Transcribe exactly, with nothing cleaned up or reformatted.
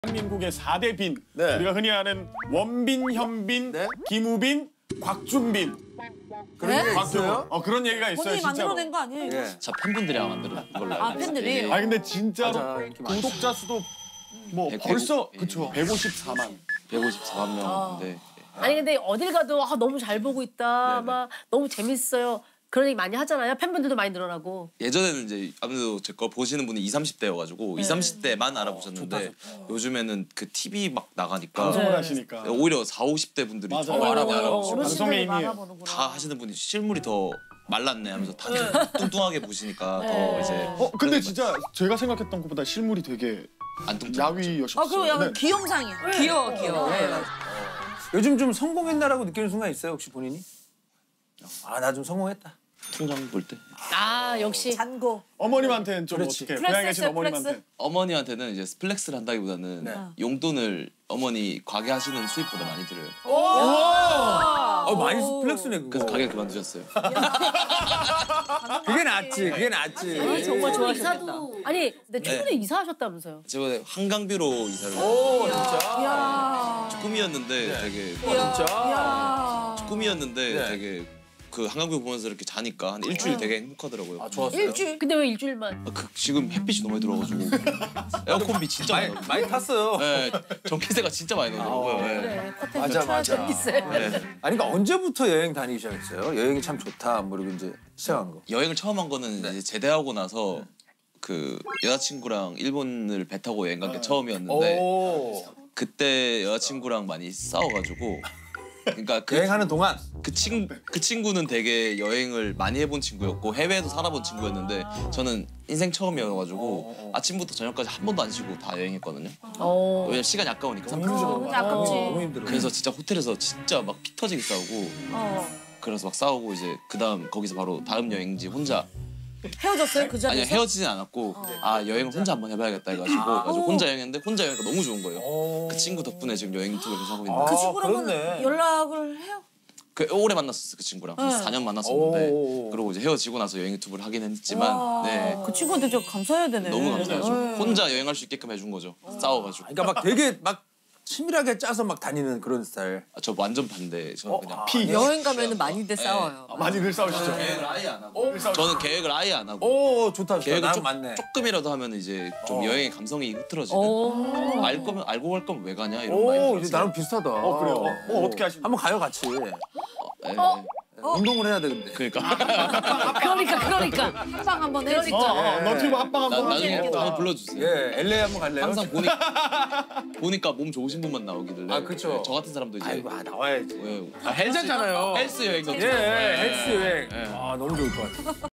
대한민국의 사 대 빈. 네. 우리가 흔히 아는 원빈, 현빈, 네? 김우빈, 곽준빈. 그런 네? 얘기가 있어요? 어 그런 얘기가 있어요, 본인이 진짜로. 만들어낸 거 아니에요? 이거? 예. 저 팬분들이 아마 만든 걸로 알고 아, 팬들이? 있어요. 예. 아 근데 진짜로 맞아, 인기 많죠. 구독자 수도 뭐 백- 벌써 백오- 그쵸 예. 백오십사만. 백오십사만 명인데 아니 근데 어딜 가도 아, 너무 잘 보고 있다, 네네. 막 너무 재밌어요. 그런 얘기 많이 하잖아요. 팬분들도 많이 늘어나고. 예전에는 이제 아무래도 제 거 보시는 분이 이십, 삼십 대여가지고 네. 이십, 삼십 대만 알아보셨는데 요즘에는 그 티비 막 나가니까 방송을 네. 하시니까. 오히려 사십, 오십 대 분들이 맞아요. 더 많이 어, 알아보시고 방송의 어르신들이 힘이에요. 많아보는구나. 다 하시는 분이 실물이 더 말랐네 하면서 다 뚱뚱하게 보시니까 더 이제 어 근데 진짜 제가 생각했던 것보다 실물이 되게 안 뚱뚱하죠. 야위여셨어요. 아 그리고 약간 네. 귀염상이야. 귀여워 귀여워. 요즘 좀 성공했나라고 느끼는 순간 있어요, 혹시 본인이? 아, 나 좀 성공했다. 통장 볼 때 아 역시. 잔고. 어머님한테는 좀 그렇지. 어떻게 플렉스 고향에 계신 했어요, 어머님한테. 플렉스? 어머니한테는 이제 플렉스를 한다기보다는 네. 용돈을 어머니 가게 하시는 수입보다 많이 드려요. 어, 많이 플렉스네, 그거. 그래서 가게 그만두셨어요. 그게 낫지, 그게 낫지. 아, 정말 좋아하셨겠다. 이사도. 아니 근데 최근에 네. 이사하셨다면서요? 제가 한강뷰로 이사를 오, 진짜? 야. 꿈이었는데 되게 와, 진짜? 야. 꿈이었는데 네. 되게 그 한강뷰 보면서 이렇게 자니까 한 일주일 되게 행복하더라고요. 아, 좋았어요. 일주일. 근데 왜 일주일만? 아, 그 지금 햇빛이 너무 많이 들어가지고 에어컨비 진짜 많이 많이, 나요. 많이 탔어요. 네, 전기세가 진짜 많이 나더라고요. 아, 네. 그래 커튼 맞아, 맞아. 있어요. 네. 아니, 그러니까 언제부터 여행 다니기 시작했어요? 여행이 참 좋다, 뭐 이러고 이제 시작한 거. 여행을 처음 한 거는 이제 제대하고 나서 그 여자친구랑 일본을 배 타고 여행 간 게 처음이었는데 오. 그때 여자친구랑 많이 싸워가지고 그러니까 그 여행하는 동안? 그, 친, 그 친구는 되게 여행을 많이 해본 친구였고 해외에도 살아본 친구였는데 저는 인생 처음이어가지고 아침부터 저녁까지 한 번도 안 쉬고 다 여행했거든요. 어. 왜냐면 시간이 아까우니까. 삼 너무 분 힘들어. 근데 아깝지. 너무 힘들어. 그래서 진짜 호텔에서 진짜 막 피 터지게 싸우고 어. 그래서 막 싸우고 이제 그 다음 거기서 바로 다음 여행지 혼자 헤어졌어요 그 자리에서? 아니요 헤어지진 않았고 아 여행을 혼자 한번 해봐야겠다 해가지고 그래가지고 혼자 여행했는데 혼자 여행하니까 너무 좋은 거예요. 오. 그 친구 덕분에 지금 여행 투어를 계속 하고 아, 있는데 그 친구랑은 그렇네. 연락을 해요? 그 오래 만났었어요 그 친구랑 네. 사 년 만났었는데 오. 그리고 이제 헤어지고 나서 여행 유튜브를 하긴 했지만 네 그 친구한테 저 감사해야 되네. 너무 감사하죠. 네. 혼자 여행할 수 있게끔 해준 거죠. 싸워가지고. 그러니까 막 되게 막 치밀하게 짜서 막 다니는 그런 스타일. 아, 저 완전 반대. 저는 어? 그냥 아, 피. 여행 가면은 많이들 네. 싸워요. 아, 많이들 싸우시죠. 계획을 아예 안 하고. 저는 계획을 아예 안 하고. 오, 좋다, 좋다. 계획을 나랑 좀, 맞네. 조금이라도 하면 이제 좀 어. 여행의 감성이 흐트러지는. 오. 알 거면 알고 갈 거면 왜 가냐 이런 오, 마인드. 이제 나랑 비슷하다. 어 그래요. 어, 뭐 어떻게 하시는? 한번 가요, 같이. 네. 운동을 해야 되는데. 그러니까. 그러니까 그러니까. 합방 한번 해. 어, 진짜. 어, 너튜브 합방 나, 한번 나중에 하시고. 한번 불러주세요. 예, 엘에이 한번 갈래요? 항상 보니까 보니까 몸 좋으신 분만 나오기를. 아, 그쵸. 네, 저 같은 사람도 이제 아이고, 아, 나와야지. 왜, 아, 괜찮잖아요. 헬스 여행 예, 예, 헬스 여행. 아, 너무 좋을 것 같아.